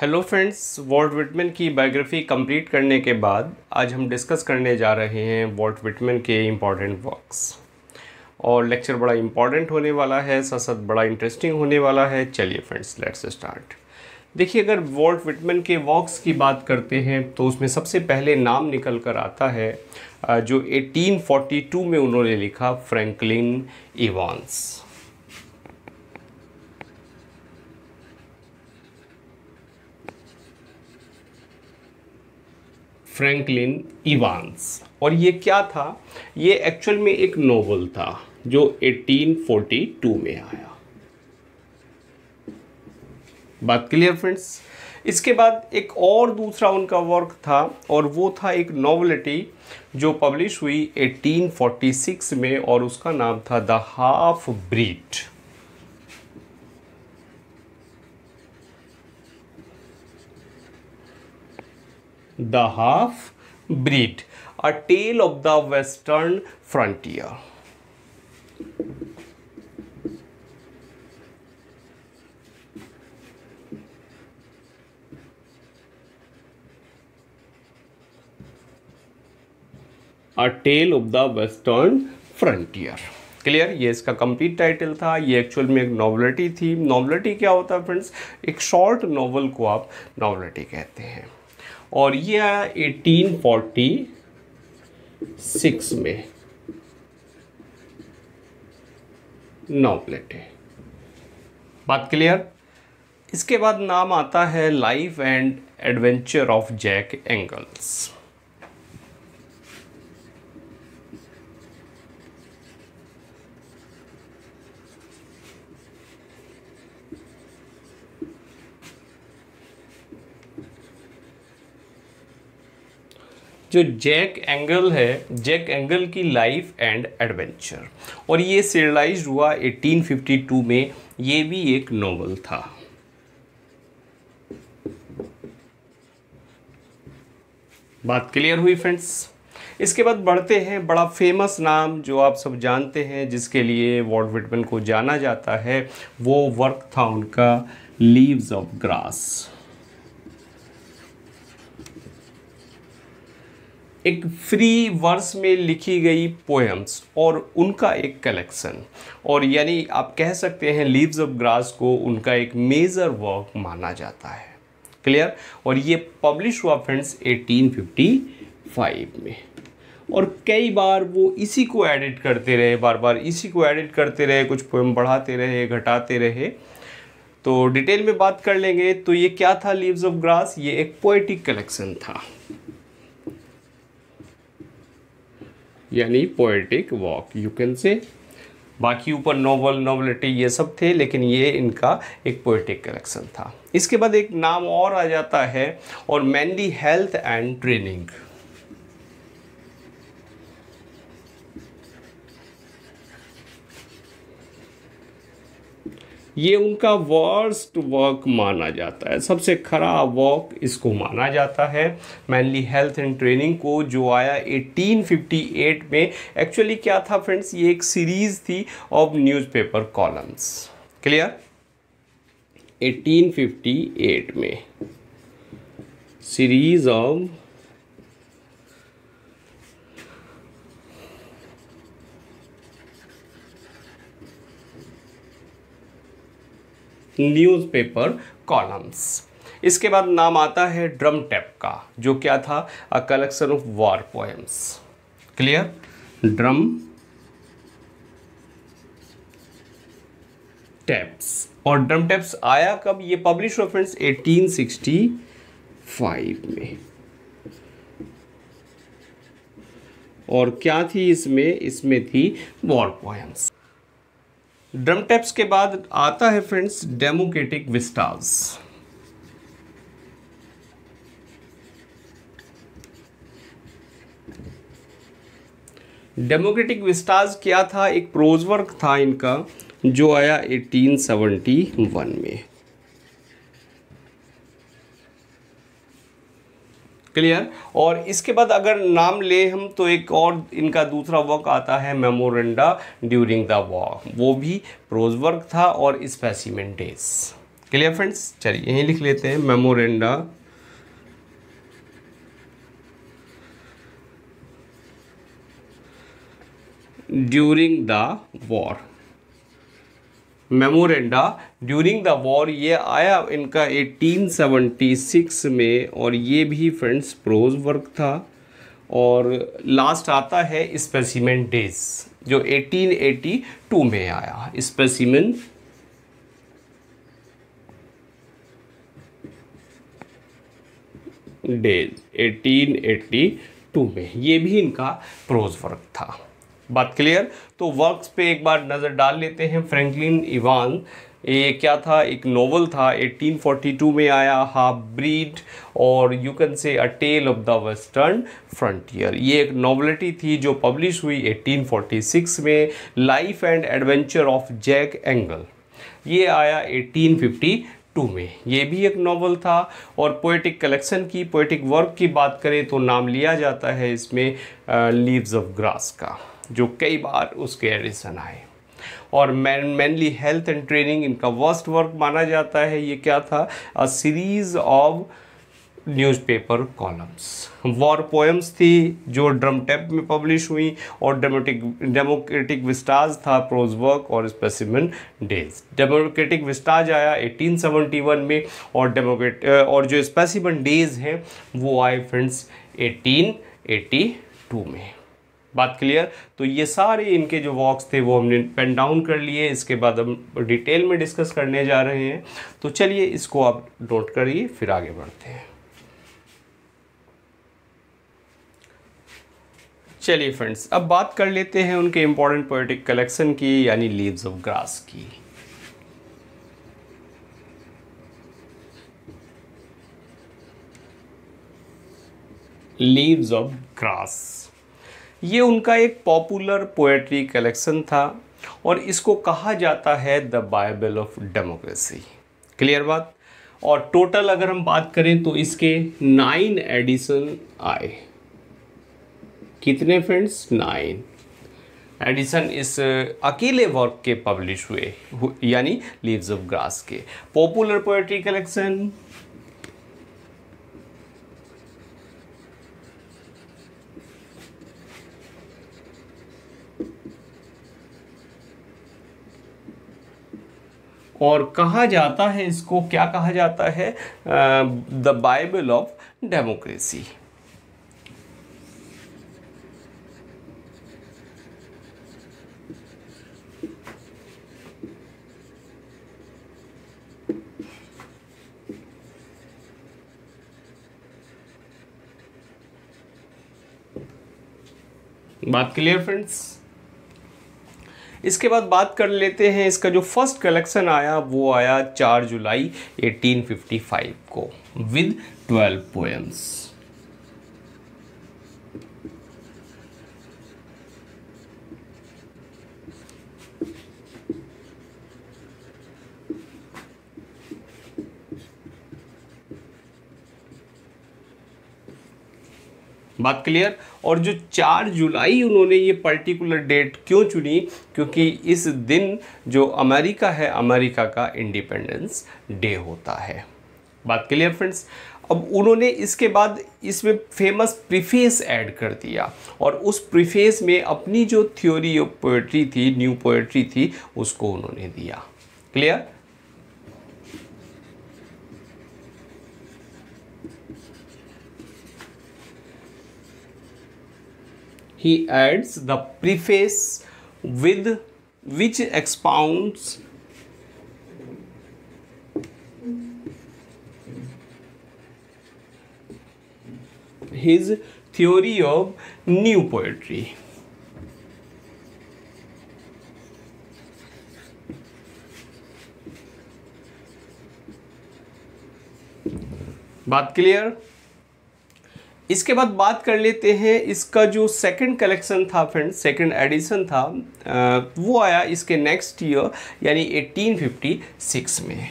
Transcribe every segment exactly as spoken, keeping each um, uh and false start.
Hello friends, Walt Whitman की biography complete करने के बाद आज हम डिस्कस करने जा रहे हैं वॉल्ट विटमैन के इम्पॉर्टेंट वर्क्स। और लेक्चर बड़ा इम्पॉर्टेंट होने वाला है, साथ साथ बड़ा इंटरेस्टिंग होने वाला है। चलिए फ्रेंड्स, लेट्स स्टार्ट। देखिए, अगर वॉल्ट विटमैन के वर्क्स की बात करते हैं तो उसमें सबसे पहले नाम निकल कर आता है जो अठारह सौ बयालीस में उन्होंने लिखा, फ्रैंकलिन इवांस। Franklin Evans. और ये क्या था? ये एक्चुअल में एक नोवेल था जो अठारह सौ बयालीस में आया। बात क्लियर फ्रेंड्स? इसके बाद एक और दूसरा उनका वर्क था और वो था एक नॉवेलिटी जो पब्लिश हुई अठारह सौ छियालीस में और उसका नाम था the half breed. The half breed, a tale of the western frontier. A tale of the western frontier. Clear? ये इसका कंप्लीट टाइटल था। ये एक्चुअल में एक नॉवेलिटी थी। नॉवेलिटी क्या होता है फ्रेंड्स? एक शॉर्ट नॉवल को आप नॉवेलिटी कहते हैं। और ये आया अठारह सौ छियालीस में नॉवेलिटी। बात क्लियर? इसके बाद नाम आता है life and adventure of Jack Engles. जो जैक एंगल है, जैक एंगल की लाइफ एंड एडवेंचर, और ये सीरियलाइज्ड हुआ अठारह सौ बावन में। ये भी एक नोवेल था। बात क्लियर हुई फ्रेंड्स? इसके बाद बढ़ते हैं, बड़ा फेमस नाम जो आप सब जानते हैं, जिसके लिए वॉल्ट विटमैन को जाना जाता है, वो वर्क था उनका लीव्स ऑफ ग्रास। एक फ्री वर्स में लिखी गई पोएम्स और उनका एक कलेक्शन, और यानी आप कह सकते हैं लीव्स ऑफ ग्रास को उनका एक मेजर वर्क माना जाता है। क्लियर? और ये पब्लिश हुआ फ्रेंड्स अठारह सौ पचपन में। और कई बार वो इसी को एडिट करते रहे, बार बार इसी को एडिट करते रहे, कुछ पोएम बढ़ाते रहे, घटाते रहे। तो डिटेल में बात कर लेंगे। तो ये क्या था लीव्स ऑफ ग्रास? ये एक पोएटिक कलेक्शन था, यानी पोएटिक वर्क यू कैन से। बाकी ऊपर नोवेल, नोवेलिटी ये सब थे, लेकिन ये इनका एक पोएटिक कलेक्शन था। इसके बाद एक नाम और आ जाता है, और मैनली हेल्थ एंड ट्रेनिंग। ये उनका वर्स्ट वर्क माना जाता है, सबसे खराब वर्क इसको माना जाता है, मैनली हेल्थ एंड ट्रेनिंग को, जो आया अठारह सौ अट्ठावन में। एक्चुअली क्या था फ्रेंड्स? ये एक सीरीज थी ऑफ न्यूज़पेपर कॉलम्स। क्लियर? अठारह सौ अट्ठावन में सीरीज ऑफ न्यूज़पेपर कॉलम्स। इसके बाद नाम आता है ड्रम टैप का, जो क्या था? A collection of war poems. Clear? Drum taps. और ड्रम टैप्स आया कब? ये पब्लिश हुआ फ्रेंड्स अठारह सौ पैंसठ में। और क्या थी इसमें? इसमें थी वॉर पोएम्स। ड्रम टैप्स के बाद आता है friends democratic vistas. Democratic vistas क्या था? एक प्रोज वर्क था इनका, जो आया अठारह सौ इकहत्तर में। क्लियर? और इसके बाद अगर नाम ले हम तो एक और इनका दूसरा वर्क आता है मेमोरेंडा ड्यूरिंग द वॉर। वो भी प्रोज वर्क था और स्पेसिमेन डेज। क्लियर फ्रेंड्स, चलिए यहीं लिख लेते हैं memoranda during the war. Memoranda during the war ये आया इनका अठारह सौ छिहत्तर में, और ये भी फ्रेंड्स प्रोज वर्क था। और लास्ट आता है स्पेसिमेन डेज, जो अठारह सौ बयासी में आया। स्पेसिमेन डेज अठारह सौ बयासी में, ये भी इनका प्रोज वर्क था। बात क्लियर। तो वर्क्स पे एक बार नज़र डाल लेते हैं। फ्रैंकलिन इवान, ये क्या था, एक नोवेल था, अठारह सौ बयालीस में आया, हाफ ब्रीड और you can say a tale of the western frontier. ये एक नॉवेलिटी थी जो पब्लिश हुई अठारह सौ छियालीस में। Life and adventure of Jack Engle, ये आया अठारह सौ बावन में, ये भी एक नॉवल था। और पोएटिक कलेक्शन की, पोएटिक वर्क की बात करें तो नाम लिया जाता है इसमें लीव्स ऑफ ग्रास का, जो कई बार उसके एडिशन आए। और man manly health and training इनका वर्स्ट वर्क माना जाता है। ये क्या था, a series of newspaper columns. War poems थी जो ड्रम टेप में पब्लिश हुई। और डेमोक्रेटिक डेमोक्रेटिक विस्टाज था प्रोज वर्क। और स्पेसिमेन डेज, डेमोक्रेटिक विस्टाज आया अठारह सौ इकहत्तर में, और डेमोक्रेट और जो स्पेसिमेन डेज हैं वो आए फ्रेंड्स अठारह सौ बयासी में। बात क्लियर। तो ये सारे इनके जो वॉक्स थे वो हमने पेन डाउन कर लिए। इसके बाद हम डिटेल में डिस्कस करने जा रहे हैं, तो चलिए इसको आप नोट करिए, फिर आगे बढ़ते हैं। चलिए फ्रेंड्स, अब बात कर लेते हैं उनके इम्पोर्टेंट पोएटिक कलेक्शन की, यानी लीव्स ऑफ ग्रास की। लीव्स ऑफ ग्रास, ये उनका एक पॉपुलर पोएट्री कलेक्शन था, और इसको कहा जाता है the Bible of democracy. Clear बात। और टोटल अगर हम बात करें तो इसके नाइन एडिशन आए। कितने फ्रेंड्स, नाइन एडिशन इस अकेले वर्क के पब्लिश हुए, यानी लीव्स ऑफ ग्रास के। पॉपुलर पोएट्री कलेक्शन, और कहा जाता है इसको, क्या कहा जाता है, द बाइबल ऑफ डेमोक्रेसी। बात क्लियर फ्रेंड्स। इसके बाद बात कर लेते हैं, इसका जो फर्स्ट कलेक्शन आया वो आया चार जुलाई अठारह सौ पचपन को, विद ट्वेल्व पोएम्स। बात क्लियर। और जो चार जुलाई उन्होंने ये पर्टिकुलर डेट क्यों चुनी, क्योंकि इस दिन जो अमेरिका है, अमेरिका का इंडिपेंडेंस डे होता है। बात क्लियर फ्रेंड्स। अब उन्होंने इसके बाद इसमें फेमस प्रीफेस ऐड कर दिया, और उस प्रीफेस में अपनी जो थ्योरी ऑफ पोएट्री थी, न्यू पोएट्री थी, उसको उन्होंने दिया। Clear. He adds the preface with which expounds his theory of new poetry. बात क्लियर। इसके बाद बात कर लेते हैं इसका जो सेकंड कलेक्शन था फ्रेंड्स, सेकंड एडिशन था, वो आया इसके नेक्स्ट ईयर यानी अठारह सौ छप्पन में।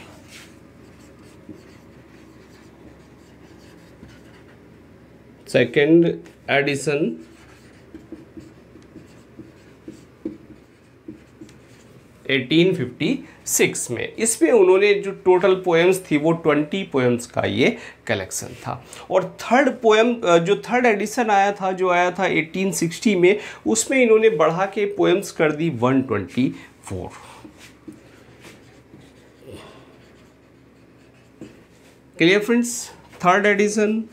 Second edition eighteen fifty six में। इसमें उन्होंने जो टोटल पोएम्स थी वो ट्वेंटी पोएम्स का ये कलेक्शन था। और थर्ड पोएम जो थर्ड एडिशन आया था, जो आया था एटीन सिक्सटी में, उसमें इन्होंने बढ़ा के पोएम्स कर दी one twenty four. Clear friends? Third edition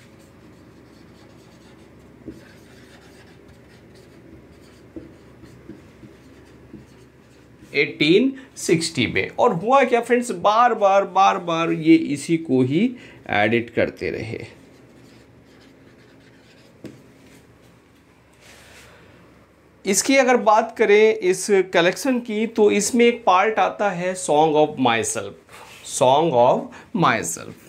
eighteen sixty में। और हुआ क्या फ्रेंड्स, बार बार बार बार ये इसी को ही एडिट करते रहे। इसकी अगर बात करें इस कलेक्शन की, तो इसमें एक पार्ट आता है song of myself, song of myself.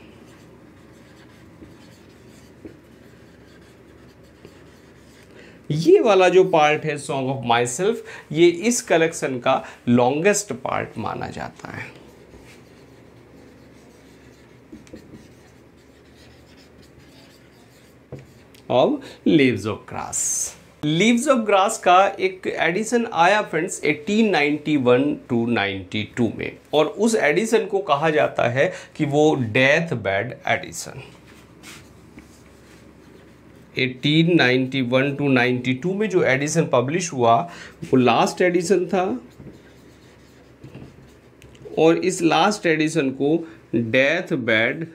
ये वाला जो पार्ट है सॉन्ग ऑफ माई सेल्फ, ये इस कलेक्शन का लॉन्गेस्ट पार्ट माना जाता है। अब leaves of grass. Leaves of grass का एक एडिशन आया friends eighteen ninety one two ninety two में, और उस एडिशन को कहा जाता है कि वो death bed edition. Eighteen ninety one two ninety two में जो एडिशन पब्लिश हुआ वो लास्ट एडिशन था, और इस लास्ट एडिशन को डेथ बेड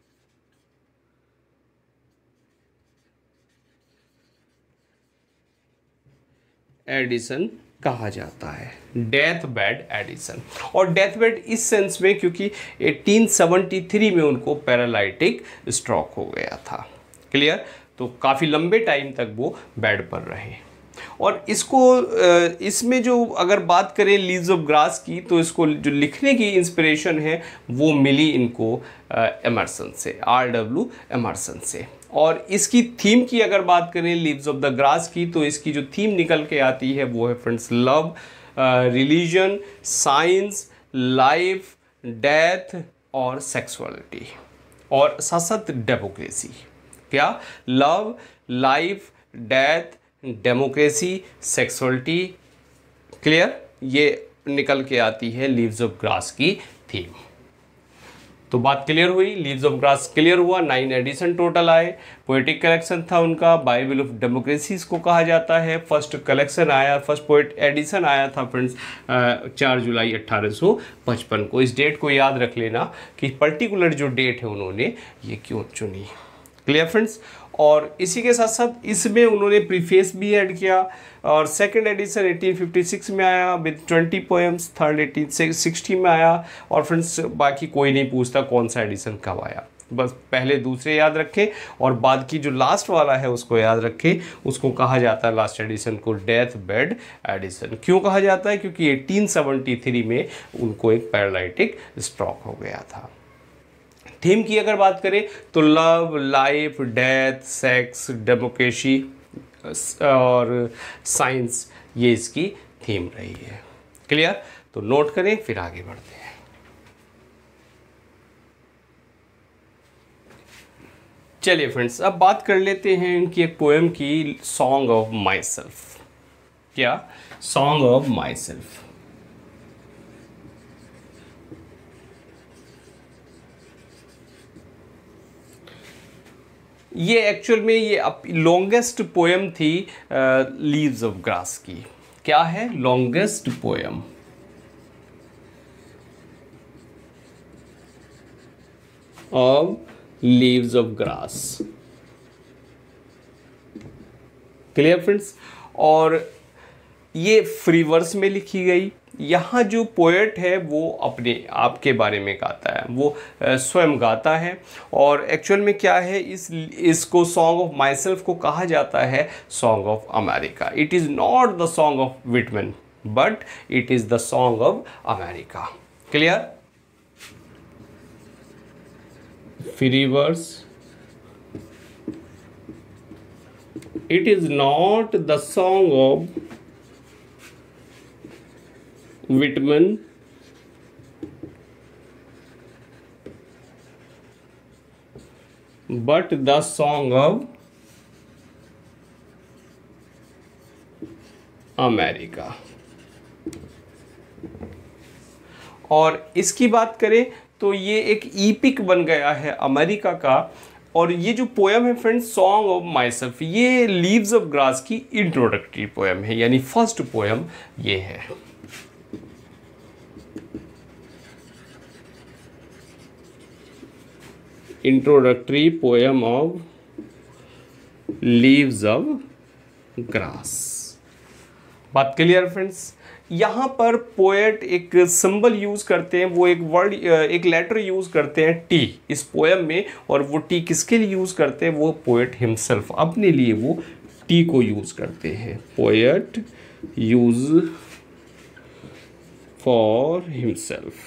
एडिशन कहा जाता है, डेथ बेड एडिशन। और डेथ बेड इस सेंस में क्योंकि एटीन सेवेंटी थ्री में उनको पैरालाइटिक स्ट्रोक हो गया था। क्लियर? तो काफ़ी लंबे टाइम तक वो बेड पर रहे। और इसको इसमें जो अगर बात करें लीव्स ऑफ ग्रास की, तो इसको जो लिखने की इंस्पिरेशन है वो मिली इनको एमर्सन से, आर डब्ल्यू एमर्सन से। और इसकी थीम की अगर बात करें लीव्स ऑफ द ग्रास की, तो इसकी जो थीम निकल के आती है वो है friends love, religion, science, life, death और सेक्सुअलिटी, और साथ साथ डेमोक्रेसी। क्या? Love, life, death, democracy, sexuality. Clear? ये निकल के आती है लीव्स ऑफ ग्रास की थीम। तो बात क्लियर हुई, लीव्स ऑफ ग्रास क्लियर हुआ। नाइन एडिशन टोटल आए, पोएटिक कलेक्शन था उनका, बाइबल ऑफ डेमोक्रेसी इसको कहा जाता है। फर्स्ट कलेक्शन आया, फर्स्ट पोएट एडिशन आया था फ्रेंड्स चार जुलाई अट्ठारह सौ पचपन को। इस डेट को याद रख लेना कि पर्टिकुलर जो डेट है उन्होंने ये क्यों चुनी। Clear friends? और इसी के साथ साथ इसमें उन्होंने प्रीफेस भी ऐड किया, और second edition eighteen fifty six में आया with twenty poems, third eighteen sixty में आया। और फ्रेंड्स बाकी कोई नहीं पूछता कौन सा एडिशन कब आया, बस पहले दूसरे याद रखें और बाद की जो लास्ट वाला है उसको याद रखें। उसको कहा जाता है लास्ट एडिशन को डेथ बेड एडिशन। क्यों कहा जाता है? क्योंकि एटीन सेवेंटी थ्री में उनको एक पैरालाइटिक स्ट्रोक हो गया था। थीम की अगर बात करें तो love, life, death, sex, democracy और साइंस, ये इसकी थीम रही है। क्लियर? तो नोट करें, फिर आगे बढ़ते हैं। चलिए फ्रेंड्स, अब बात कर लेते हैं इनकी एक पोएम की, सॉन्ग ऑफ माई सेल्फ। क्या? Song of myself. ये एक्चुअल में ये लॉन्गेस्ट पोएम थी लीव्स ऑफ ग्रास की। क्या है? Longest poem of leaves of grass. Clear friends? और ये फ्री वर्स में लिखी गई। यहाँ जो पोएट है वो अपने आप के बारे में गाता है, वो स्वयं गाता है। और एक्चुअल में क्या है, इस इसको सॉन्ग ऑफ माई सेल्फ को कहा जाता है song of America. It is not the song of Whitman but it is the song of America. Clear? Free verse, it is not the song of Whitman but the song of America। और इसकी बात करें तो ये एक EPIC बन गया है अमेरिका का। और ये जो पोएम है friends, song of myself, ये लीव्स ऑफ ग्रास की इंट्रोडक्टरी पोएम है, यानी फर्स्ट पोएम ये है। Introductory poem of leaves of grass. बात क्लियर फ्रेंड्स? यहाँ पर पोएट एक सिंबल यूज करते हैं, वो एक वर्ड एक लेटर यूज करते हैं टी इस पोएम में, और वो टी किसके लिए यूज करते हैं? वो पोएट हिमसेल्फ, अपने लिए वो टी को यूज करते हैं। Poet use for himself.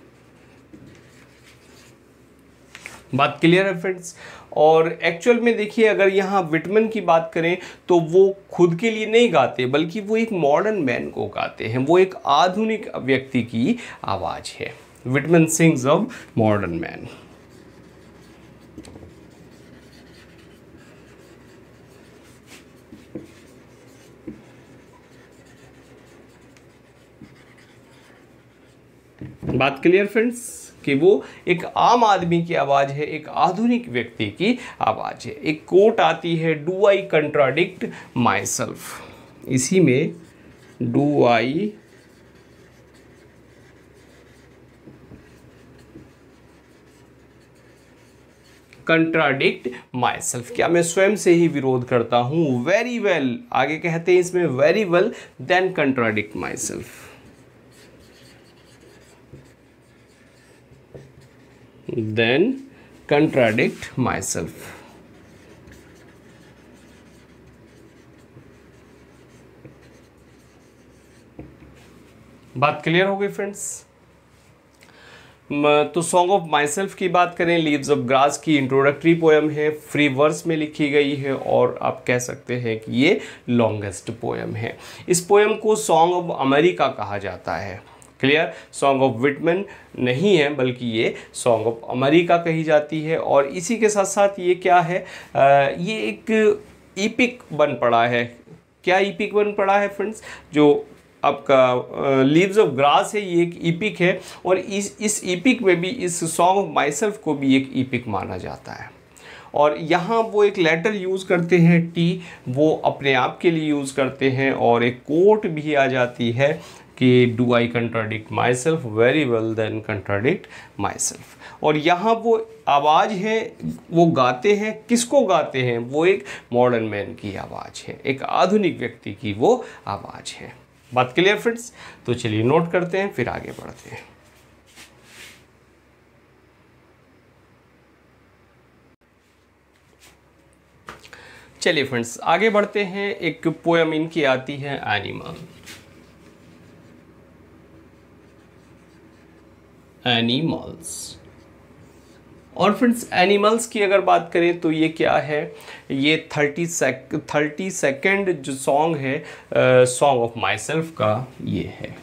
बात क्लियर है फ्रेंड्स? और एक्चुअल में देखिए, अगर यहाँ विटमैन की बात करें तो वो खुद के लिए नहीं गाते, बल्कि वो एक मॉडर्न मैन को गाते हैं, वो एक आधुनिक व्यक्ति की आवाज़ है। Whitman sings of modern man. बात क्लियर फ्रेंड्स कि वो एक आम आदमी की आवाज़ है, एक आधुनिक व्यक्ति की आवाज़ है। एक कोट आती है, do I contradict myself. इसी में do I contradict myself, क्या मैं स्वयं से ही विरोध करता हूँ? वेरी वेल, आगे कहते हैं इसमें very well then contradict myself. then contradict myself। बात क्लियर हो गई फ्रेंड्स? तो सॉन्ग ऑफ माई सेल्फ की बात करें, लीव्स ऑफ ग्रास की इंट्रोडक्टरी पोएम है, फ्री वर्स में लिखी गई है, और आप कह सकते हैं कि ये लॉन्गेस्ट पोएम है। इस पोएम को सॉन्ग ऑफ अमेरिका कहा जाता है। क्लियर? सॉन्ग ऑफ विटमैन नहीं है, बल्कि ये सॉन्ग ऑफ अमेरिका कही जाती है। और इसी के साथ साथ ये क्या है, आ, ये एक ईपिक बन पड़ा है। क्या ईपिक बन पड़ा है फ्रेंड्स? जो आपका लीव्स ऑफ ग्रास है, ये एक ईपिक है, और इस इस ईपिक में भी, इस सॉन्ग ऑफ माई सेल्फ को भी एक ईपिक माना जाता है। और यहाँ वो एक लेटर यूज़ करते हैं टी, वो अपने आप के लिए यूज़ करते हैं, और एक कोट भी आ जाती है कि do I contradict myself, very well then contradict myself. और यहाँ वो आवाज़ है, वो गाते हैं, किसको गाते हैं? वो एक मॉडर्न मैन की आवाज़ है, एक आधुनिक व्यक्ति की वो आवाज़ है। बात क्लियर फ्रेंड्स? तो चलिए नोट करते हैं, फिर आगे बढ़ते हैं। चलिए फ्रेंड्स आगे बढ़ते हैं। एक पोएम इनकी आती है, एनिमल। एनिमल्स। और फ्रेंड्स एनिमल्स की अगर बात करें तो ये क्या है, ये थर्टी सेक थर्टी सेकेंड जो सॉन्ग है सॉन्ग ऑफ माई सेल्फ का, ये है।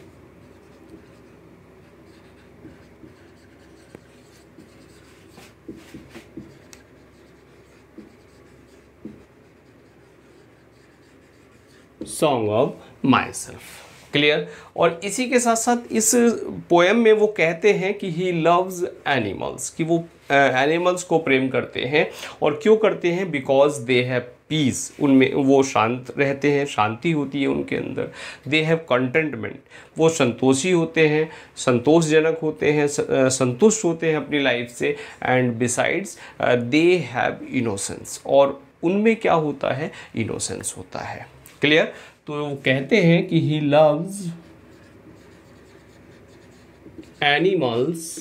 Song of myself. Clear? और इसी के साथ साथ इस पोएम में वो कहते हैं कि ही लव्स एनिमल्स, कि वो एनिमल्स uh, को प्रेम करते हैं। और क्यों करते हैं? बिकॉज दे हैव पीस, उनमें वो शांत रहते हैं, शांति होती है उनके अंदर। दे हैव कंटेंटमेंट, वो संतोषी होते हैं, संतोषजनक होते हैं, संतुष्ट होते हैं अपनी लाइफ से। And besides they have innocence, और उनमें क्या होता है? इनोसेंस होता है। क्लियर? तो वो कहते हैं कि he loves animals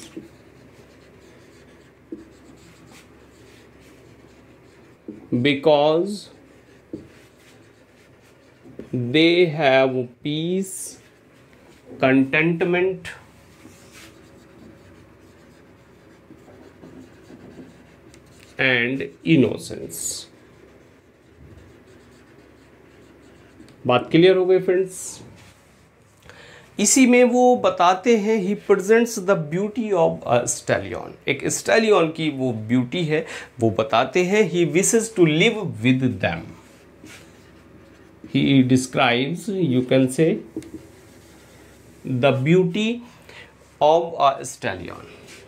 because they have peace, contentment and innocence. बात क्लियर हो गई फ्रेंड्स? इसी में वो बताते हैं he presents the beauty of a stallion, एक स्टैलियन की वो ब्यूटी है, वो बताते हैं। He wishes to live with them, he describes, you can say, the beauty of a stallion.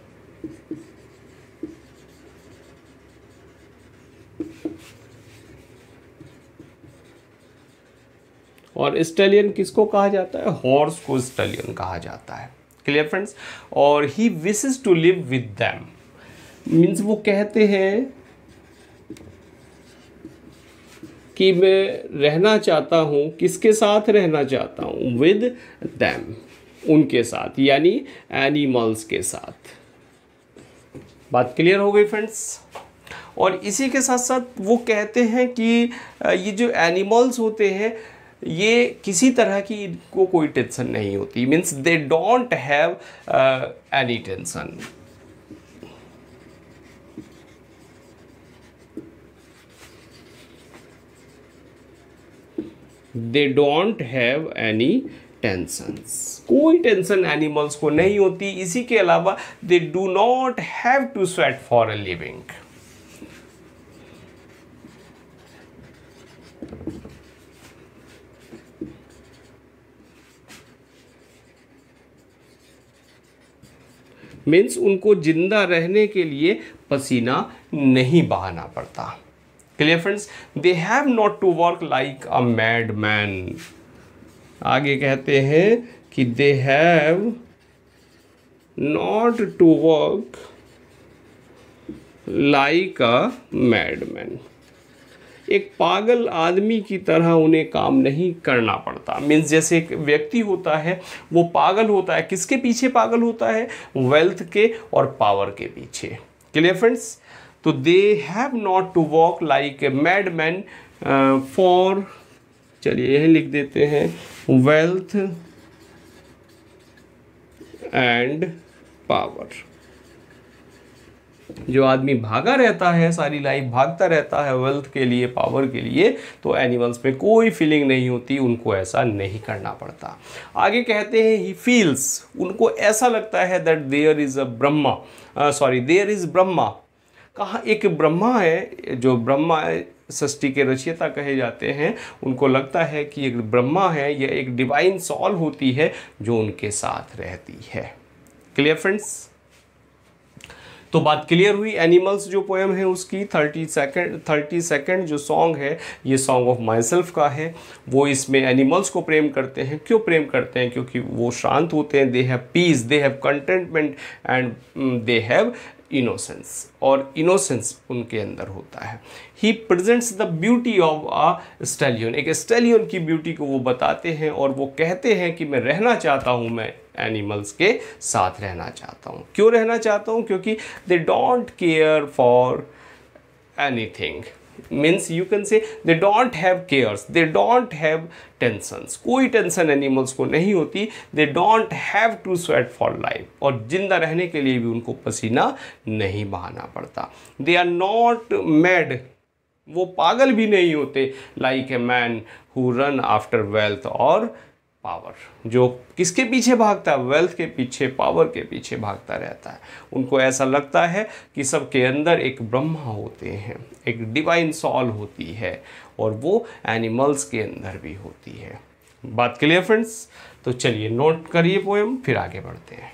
और स्टेलियन किसको कहा जाता है? हॉर्स को स्टेलियन कहा जाता है। Clear friends? और he wishes to live with them, means वो कहते हैं कि मैं रहना चाहता हूँ, किसके साथ रहना चाहता हूँ? विद देम, उनके साथ, यानी एनिमल्स के साथ। बात क्लियर हो गई फ्रेंड्स? और इसी के साथ साथ वो कहते हैं कि ये जो एनिमल्स होते हैं ये किसी तरह की इनको कोई टेंशन नहीं होती, means they don't have any tension. They don't have any tensions, कोई टेंशन एनिमल्स को नहीं होती। इसी के अलावा they do not have to sweat for a living. Means उनको जिंदा रहने के लिए पसीना नहीं बहाना पड़ता। Clear friends? They have not to work like a mad man. आगे कहते हैं कि they have not to work like a mad man. एक पागल आदमी की तरह उन्हें काम नहीं करना पड़ता। मीन्स जैसे एक व्यक्ति होता है वो पागल होता है, किसके पीछे पागल होता है? वेल्थ के और पावर के पीछे। Clear friends? तो they have not to walk like a mad man for, चलिए यही लिख देते हैं, वेल्थ एंड पावर। जो आदमी भागा रहता है, सारी लाइफ भागता रहता है वेल्थ के लिए, पावर के लिए, तो एनिमल्स में कोई फीलिंग नहीं होती, उनको ऐसा नहीं करना पड़ता। आगे कहते हैं ही फील्स, उनको ऐसा लगता है that there is a Brahma, sorry there is Brahma. कहाँ एक ब्रह्मा है, जो ब्रह्मा सृष्टि के रचयिता कहे जाते हैं, उनको लगता है कि एक ब्रह्मा है, यह एक डिवाइन सॉल होती है जो उनके साथ रहती है। Clear friends? तो बात क्लियर हुई। एनिमल्स जो पोएम है उसकी थर्टी सेकेंड थर्टी सेकेंड जो सॉन्ग है ये सॉन्ग ऑफ माई सेल्फ का है। वो इसमें एनिमल्स को प्रेम करते हैं। क्यों प्रेम करते हैं? क्योंकि वो शांत होते हैं, they have peace, they have contentment and they have innocence, और इनोसेंस उनके अंदर होता है। He presents the beauty of a stallion, एक स्टेलियन की ब्यूटी को वो बताते हैं और वो कहते हैं कि मैं रहना चाहता हूँ, मैं एनिमल्स के साथ रहना चाहता हूँ। क्यों रहना चाहता हूँ? क्योंकि they don't care for anything, means you can say they don't have cares, they don't have tensions, कोई टेंशन एनिमल्स को नहीं होती। They don't have to sweat for life, और जिंदा रहने के लिए भी उनको पसीना नहीं बहाना पड़ता। दे आर नॉट मैड, वो पागल भी नहीं होते, like a man who run after wealth और पावर, जो किसके पीछे भागता है? वेल्थ के पीछे, पावर के पीछे भागता रहता है। उनको ऐसा लगता है कि सबके अंदर एक ब्रह्मा होते हैं, एक डिवाइन सॉल होती है, और वो एनिमल्स के अंदर भी होती है। बात क्लियर फ्रेंड्स? तो चलिए नोट करिए पोएम, फिर आगे बढ़ते हैं।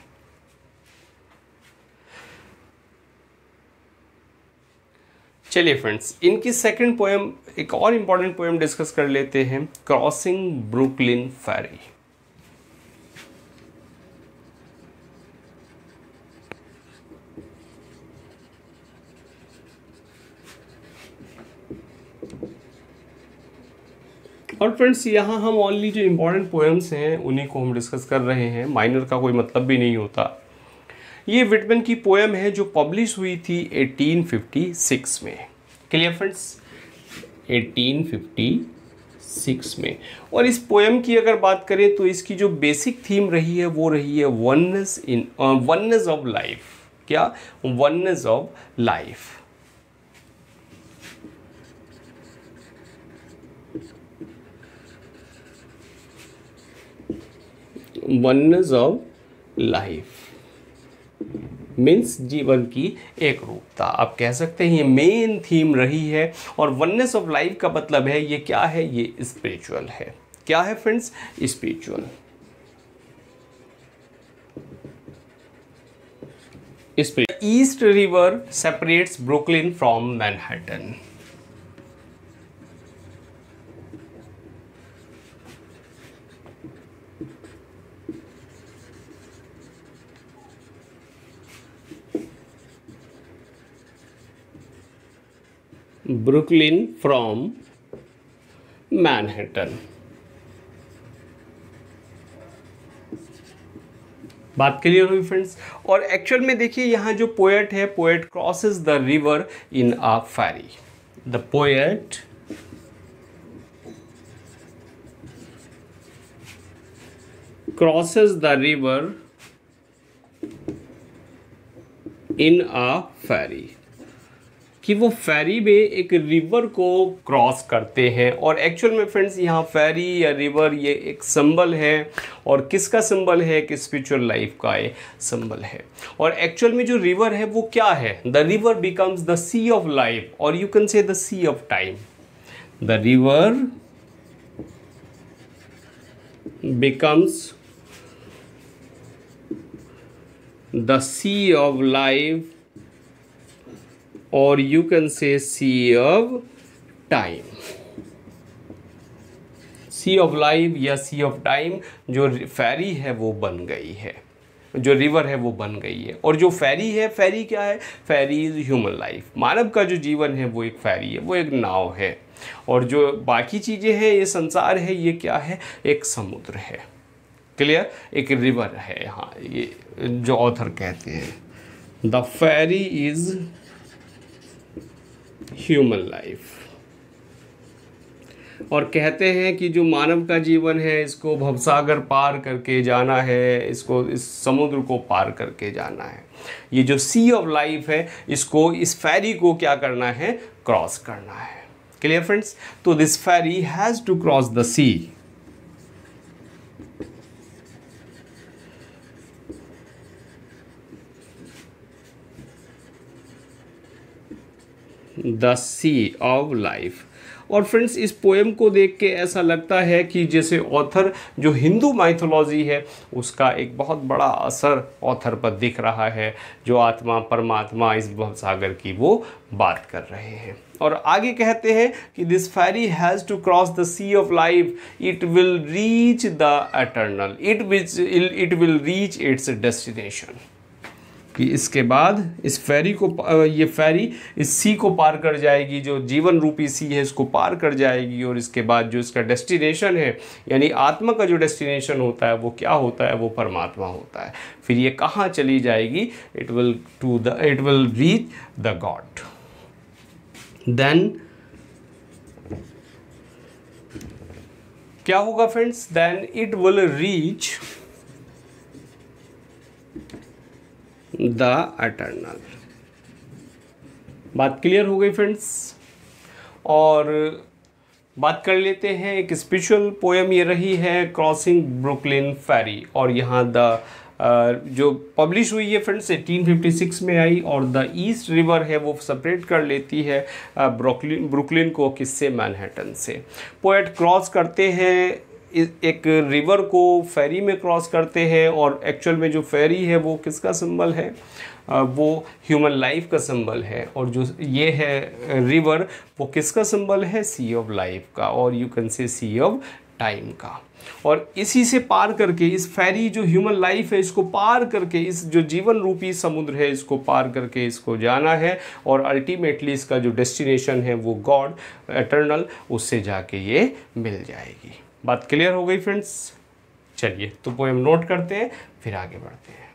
चलिए फ्रेंड्स, इनकी सेकंड पोएम, एक और इम्पॉर्टेंट पोएम डिस्कस कर लेते हैं, क्रॉसिंग ब्रुकलिन फेरी। और फ्रेंड्स यहाँ हम ओनली जो इम्पॉर्टेंट पोएम्स हैं उन्हीं को हम डिस्कस कर रहे हैं, माइनर का कोई मतलब भी नहीं होता। ये विटमैन की पोएम है जो पब्लिश हुई थी एटीन फिफ्टी सिक्स में। Clear friends? Eighteen fifty six में। और इस पोएम की अगर बात करें तो इसकी जो बेसिक थीम रही है वो रही है oneness in oneness of life. क्या? Oneness of life. Oneness of life means जीवन की एक रूपता, आप कह सकते हैं ये मेन थीम रही है। और वननेस ऑफ लाइफ का मतलब है ये क्या है? ये स्पिरिचुअल है। क्या है फ्रेंड्स? स्पिरिचुअल। इस पे East River separates Brooklyn from Manhattan. Brooklyn from Manhattan. बात क्लियर हुई फ्रेंड्स। और एक्चुअल में देखिए यहाँ जो पोएट है, poet crosses the river in a ferry. The poet crosses the river in a ferry, कि वो फेरी में एक रिवर को क्रॉस करते हैं। और एक्चुअल में फ्रेंड्स यहाँ फेरी या रिवर ये एक सिंबल है, और किसका सिंबल है? कि स्पिरिचुअल लाइफ का ये सिंबल है। और एक्चुअल में जो रिवर है वो क्या है? The river becomes the sea of life, और you can say the sea of time. The river becomes the sea of life, और you can say sea of time. Sea of life या sea of time, जो फेरी है वो बन गई है, जो रिवर है वो बन गई है। और जो फेरी है, फेरी क्या है? Ferry is human life. मानव का जो जीवन है वो एक फेरी है, वो एक नाव है। और जो बाकी चीज़ें हैं, ये संसार है, ये क्या है? एक समुद्र है। क्लियर? एक रिवर है यहाँ, ये जो ऑथर कहते हैं the ferry is human life. और कहते हैं कि जो मानव का जीवन है, इसको भवसागर पार करके जाना है, इसको इस समुद्र को पार करके जाना है। ये जो सी ऑफ लाइफ है, इसको, इस फेरी को क्या करना है? क्रॉस करना है। Clear friends? तो this ferry has to cross the sea. The sea of life. और फ्रेंड्स, इस पोएम को देख के ऐसा लगता है कि जैसे ऑथर, जो हिंदू माइथोलॉजी है, उसका एक बहुत बड़ा असर ऑथर पर दिख रहा है। जो आत्मा, परमात्मा, इस भवसागर की वो बात कर रहे हैं। और आगे कहते हैं कि this ferry has to cross the sea of life, it will reach the eternal, it which it will reach its destination. कि इसके बाद इस फेरी को, ये फेरी इस सी को पार कर जाएगी, जो जीवन रूपी सी है इसको पार कर जाएगी। और इसके बाद जो इसका डेस्टिनेशन है, यानी आत्मा का जो डेस्टिनेशन होता है वो क्या होता है? वो परमात्मा होता है। फिर ये कहाँ चली जाएगी? It will to the it will reach the God. Then क्या होगा friends? Then it will reach the eternal. बात क्लियर हो गई फ्रेंड्स। और बात कर लेते हैं, एक स्पिरिचुअल पोएम ये रही है, क्रॉसिंग ब्रुकलिन फेरी। और यहाँ द जो पब्लिश हुई है फ्रेंड्स एटीन फिफ्टी सिक्स में आई, और द ईस्ट रिवर है वो सेपरेट कर लेती है ब्रुकलिन ब्रुकलिन को, किससे? मैनहट्टन से। पोएट क्रॉस करते हैं एक रिवर को, फेरी में क्रॉस करते हैं। और एक्चुअल में जो फेरी है वो किसका सिंबल है? वो ह्यूमन लाइफ का सिंबल है। और जो ये है रिवर, वो किसका सिंबल है? सी ऑफ लाइफ का, और you can say sea of time का। और इसी से पार करके, इस फेरी जो ह्यूमन लाइफ है इसको पार करके, इस जो जीवन रूपी समुद्र है इसको पार करके इसको जाना है। और अल्टीमेटली इसका जो डेस्टिनेशन है वो गॉड एटर्नल, उससे जाके ये मिल जाएगी। बात क्लियर हो गई फ्रेंड्स? चलिए तो पोएम नोट करते हैं, फिर आगे बढ़ते हैं।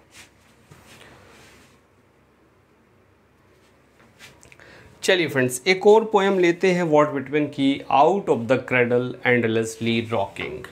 चलिए फ्रेंड्स, एक और पोएम लेते हैं वॉल्ट व्हिटमैन की, out of the cradle endlessly rocking.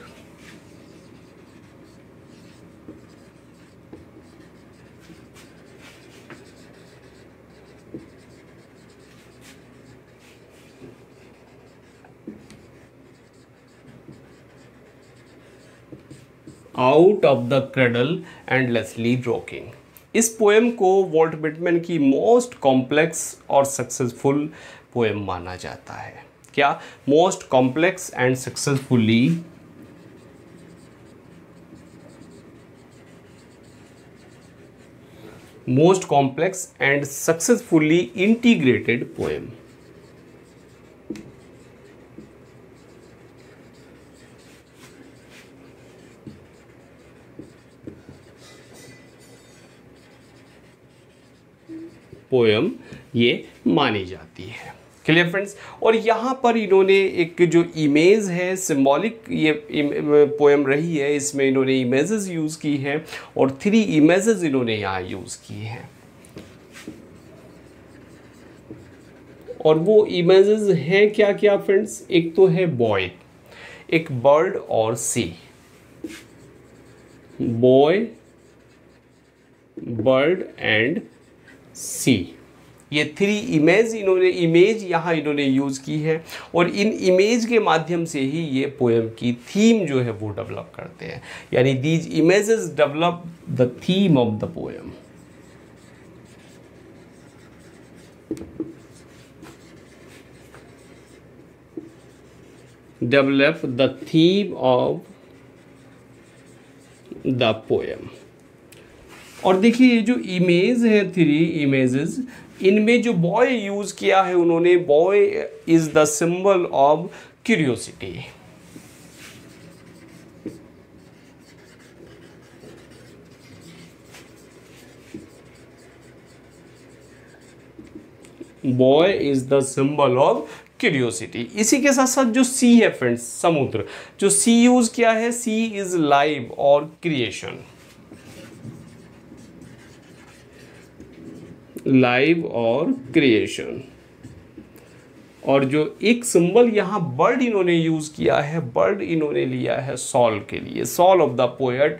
Out of the cradle endlessly rocking. इस पोएम को वॉल्ट व्हिटमैन की मोस्ट कॉम्प्लेक्स और सक्सेसफुल पोएम माना जाता है। क्या? Most complex and successfully most complex and successfully integrated poem. Poem ये मानी जाती है। Clear friends. और यहाँ पर इन्होंने एक जो इमेज है, सिंबॉलिक ये पोएम रही है, इसमें इन्होंने इमेजेस यूज़ की हैं और थ्री इमेजेस इन्होंने यहाँ यूज़ की हैं। और वो इमेजेस हैं क्या क्या फ्रेंड्स? एक तो है बॉय, एक बर्ड और sea. Boy, bird and sea, ये थ्री इमेज इन्होंने इमेज यहाँ इन्होंने यूज़ की है और इन इमेज के माध्यम से ही ये पोएम की थीम जो है वो डेवलप करते हैं। यानी these images develop the theme of the poem. Develop the theme of the poem. और देखिए ये जो इमेज है, थ्री इमेजेस, इनमें जो बॉय यूज किया है उन्होंने, boy is the symbol of curiosity. Boy is the symbol of curiosity. इसी के साथ साथ जो सी है फ्रेंड्स, समुद्र, जो सी यूज किया है, सी इज लाइव और क्रिएशन। लाइव और क्रिएशन। और जो एक सिंबल यहाँ बर्ड इन्होंने यूज किया है, बर्ड इन्होंने लिया है सॉल के लिए, soul of the poet.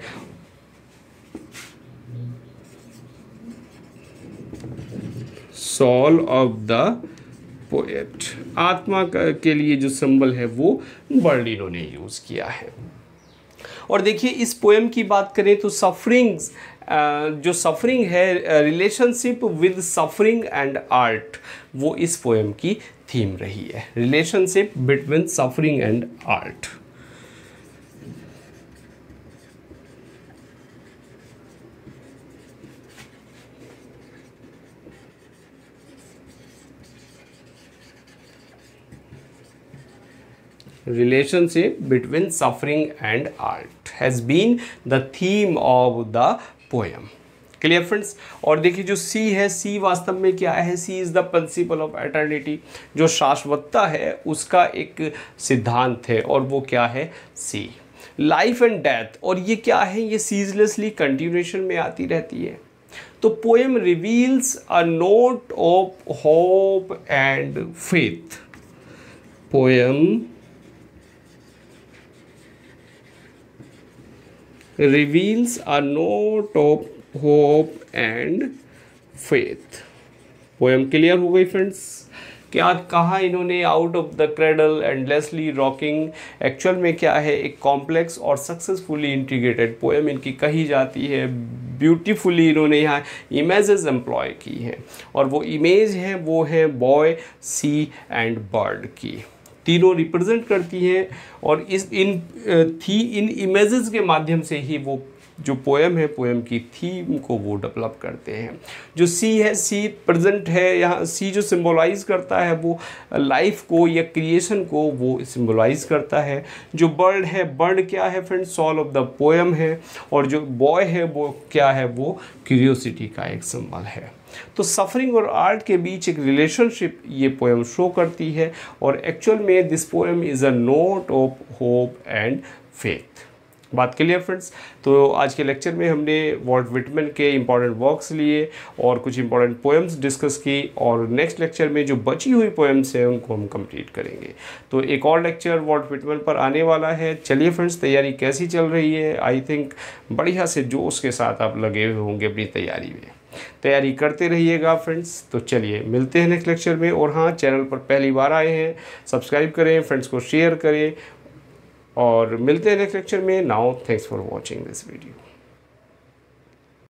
Soul of the poet, आत्मा के लिए जो सिंबल है वो बर्ड इन्होंने यूज किया है। और देखिए इस पोएम की बात करें तो सफरिंग्स, जो सफरिंग है, relationship with suffering and art, वो इस पोएम की थीम रही है। Relationship between suffering and art. Relationship between suffering and art has been the theme of the poem. Clear friends. और देखिए जो सी है, सी वास्तव में क्या है? Sea is the principle of eternity, जो शाश्वतता है उसका एक सिद्धांत है, और वो क्या है? सी। लाइफ एंड डेथ, और ये क्या है? ये सीजलेसली कंटिन्यूएशन में आती रहती है। तो poem reveals a note of hope and faith. Poem reveals a note of hope and faith। Poem clear हो गई फ्रेंड्स। क्या कहा इन्होंने? Out of the cradle endlessly rocking. Actual में क्या है? एक कॉम्प्लेक्स और सक्सेसफुली इंटीग्रेटेड पोएम इनकी कही जाती है। ब्यूटीफुली इन्होंने यहाँ इमेजेस एम्प्लॉय की हैं, और वो इमेज हैं वो है बॉय, सी एंड बर्ड की। तीनों रिप्रेजेंट करती हैं, और इस इन थी इन इमेजेस के माध्यम से ही वो जो पोएम है, पोएम की थीम को वो डेवलप करते हैं। जो सी है, सी प्रेजेंट है यहाँ। सी जो सिंबलाइज करता है वो लाइफ को या क्रिएशन को वो सिंबलाइज करता है। जो बर्ड है, बर्ड क्या है friends? Soul of the poem है। और जो बॉय है वो क्या है? वो क्यूरियोसिटी का एक सिंबल है। तो सफरिंग और आर्ट के बीच एक रिलेशनशिप ये पोएम शो करती है, और एक्चुअल में this poem is a note of hope and faith. बात क्लियर फ्रेंड्स। तो आज के लेक्चर में हमने वॉल्ट विटमैन के इंपॉर्टेंट वर्क्स लिए और कुछ इंपॉर्टेंट पोएम्स डिस्कस की, और नेक्स्ट लेक्चर में जो बची हुई पोएम्स हैं उनको हम कंप्लीट करेंगे। तो एक और लेक्चर वॉल्ट विटमैन पर आने वाला है। चलिए फ्रेंड्स, तैयारी कैसी चल रही है? आई थिंक बढ़िया से जोश के साथ आप लगे हुए होंगे अपनी तैयारी में। तैयारी करते रहिएगा फ्रेंड्स। तो चलिए मिलते हैं नेक्स्ट लेक्चर में। और हाँ, चैनल पर पहली बार आए हैं, सब्सक्राइब करें, फ्रेंड्स को शेयर करें, और मिलते हैं नेक्स्ट लेक्चर में। Now thanks for watching this video.